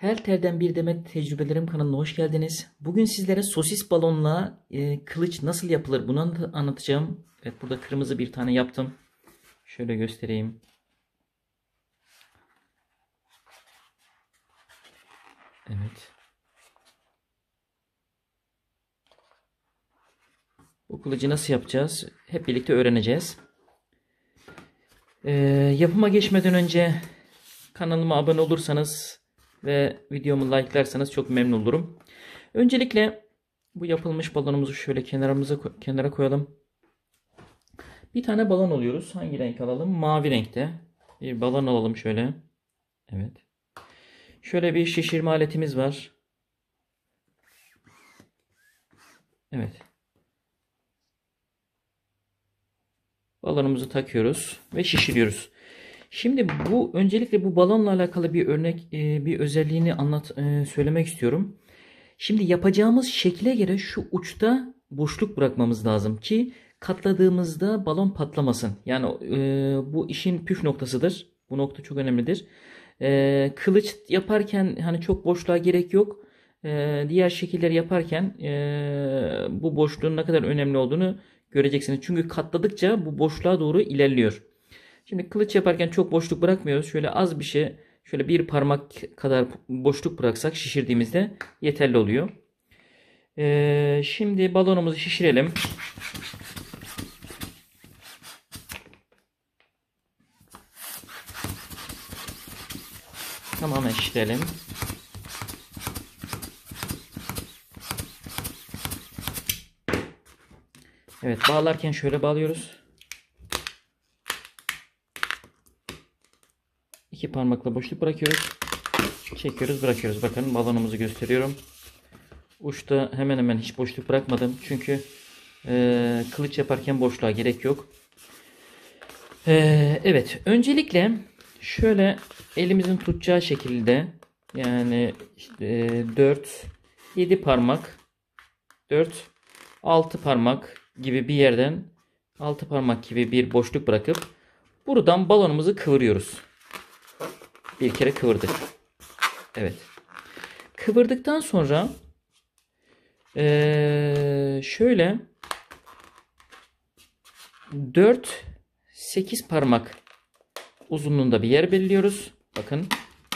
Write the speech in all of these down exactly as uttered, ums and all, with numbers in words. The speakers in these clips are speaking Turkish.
Her Telden Bir Demet Tecrübelerim kanalına hoş geldiniz. Bugün sizlere sosis balonla e, kılıç nasıl yapılır bunu anlatacağım. Evet, burada kırmızı bir tane yaptım. Şöyle göstereyim. Evet. Bu kılıcı nasıl yapacağız? Hep birlikte öğreneceğiz. E, yapıma geçmeden önce kanalıma abone olursanız ve videomu like'larsanız çok memnun olurum. Öncelikle bu yapılmış balonumuzu şöyle kenarımıza kenara koyalım. Bir tane balon alıyoruz. Hangi renk alalım? Mavi renkte. Bir balon alalım şöyle. Evet. Şöyle bir şişirme aletimiz var. Evet. Balonumuzu takıyoruz ve şişiriyoruz. Şimdi bu öncelikle bu balonla alakalı bir örnek, bir özelliğini anlat söylemek istiyorum. Şimdi yapacağımız şekle göre şu uçta boşluk bırakmamız lazım ki katladığımızda balon patlamasın. Yani e, bu işin püf noktasıdır. Bu nokta çok önemlidir. E, kılıç yaparken hani çok boşluğa gerek yok. E, diğer şekilleri yaparken e, bu boşluğun ne kadar önemli olduğunu göreceksiniz. Çünkü katladıkça bu boşluğa doğru ilerliyor. Şimdi kılıç yaparken çok boşluk bırakmıyoruz. Şöyle az bir şey, şöyle bir parmak kadar boşluk bıraksak şişirdiğimizde yeterli oluyor. Ee, şimdi balonumuzu şişirelim. Tamamen şişirelim. Evet, bağlarken şöyle bağlıyoruz. İki parmakla boşluk bırakıyoruz. Çekiyoruz, bırakıyoruz. Bakın balonumuzu gösteriyorum. Uçta hemen hemen hiç boşluk bırakmadım. Çünkü e, kılıç yaparken boşluğa gerek yok. E, evet. Öncelikle şöyle elimizin tutacağı şekilde yani işte, e, dört yedi parmak dört altı parmak gibi bir yerden altı parmak gibi bir boşluk bırakıp buradan balonumuzu kıvırıyoruz. Bir kere kıvırdık. Evet. Kıvırdıktan sonra Ee, şöyle dört sekiz parmak uzunluğunda bir yer belirliyoruz. Bakın.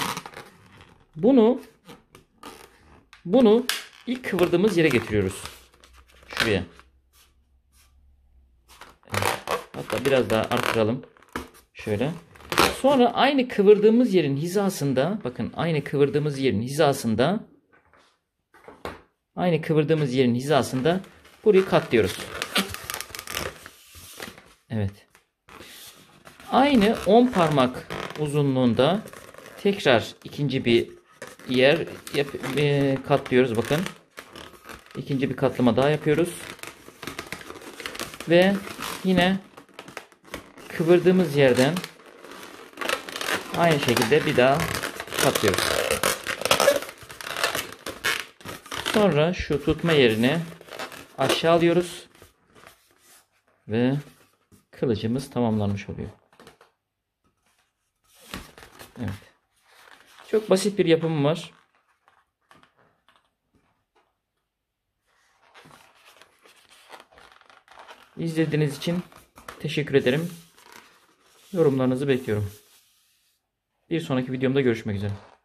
Bunu bunu ilk kıvırdığımız yere getiriyoruz. Şuraya. Evet. Hatta biraz daha artıralım. Şöyle. Sonra aynı kıvırdığımız yerin hizasında, bakın aynı kıvırdığımız yerin hizasında Aynı kıvırdığımız yerin hizasında burayı katlıyoruz. Evet. Aynı on parmak uzunluğunda tekrar ikinci bir yer yap, e, katlıyoruz. Bakın. İkinci bir katlama daha yapıyoruz. Ve yine kıvırdığımız yerden aynı şekilde bir daha katlıyoruz. Sonra şu tutma yerini aşağı alıyoruz ve kılıcımız tamamlanmış oluyor. Evet. Çok basit bir yapımı var. İzlediğiniz için teşekkür ederim. Yorumlarınızı bekliyorum. Bir sonraki videomda görüşmek üzere.